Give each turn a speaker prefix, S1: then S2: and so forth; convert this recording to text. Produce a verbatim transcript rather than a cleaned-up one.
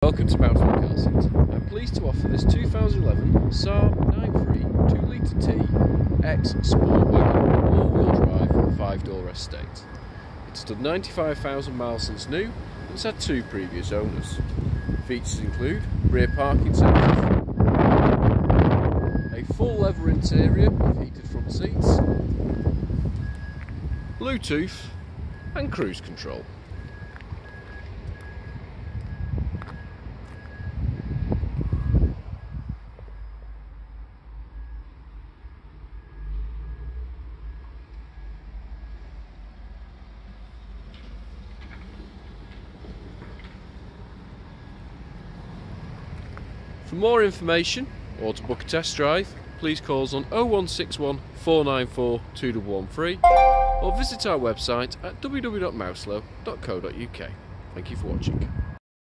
S1: Welcome to Mouselow Car Centre. I'm pleased to offer this two thousand eleven Saab nine three two litre T X SportWagon all-wheel drive five-door estate. It's done ninety-five thousand miles since new and it's had two previous owners. Features include rear parking sensors, a full leather interior with heated front seats, Bluetooth and cruise control. For more information or to book a test drive, please call us on oh one six one, four nine four, two one one three or visit our website at w w w dot mouselow dot co dot u k. Thank you for watching.